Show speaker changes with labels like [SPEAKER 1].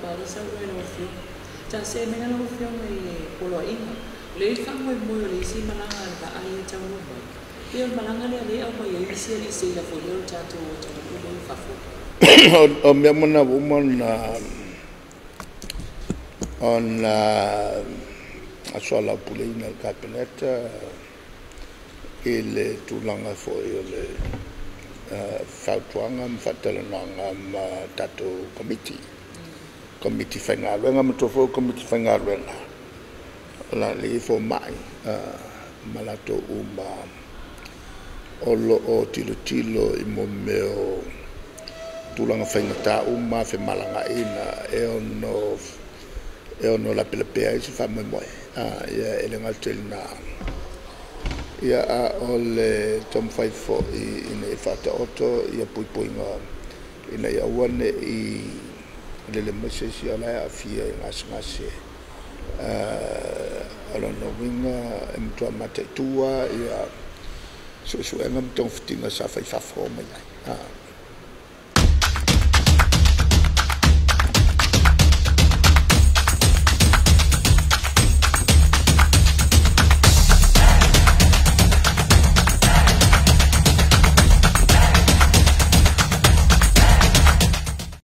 [SPEAKER 1] pala sa ro lo fio ta se me lo fio e polo ina le fa mo le si malanga ka ai ta mo ba io malanga le au mo ye si la fo le ta to le fa fo
[SPEAKER 2] o me mona woman on a sola pulina il capinetta e le tulanga fo le fautuanga mfatalananga ma tato committee whengaruenga matofo committee whengaruenga la le fo mai malato olo o tilo i mo meo tulanga whaingata fe malanga ina e ono la pelepea isi whamai moe ia ele ngaltelina ia a ole tom whaifo ina e whata oto ia puipoinga ina ia uane i lele mesesi ala a fia i ngase ala no winga e mtua mate tua ia suenga mtong fitinga sa whaifafo mai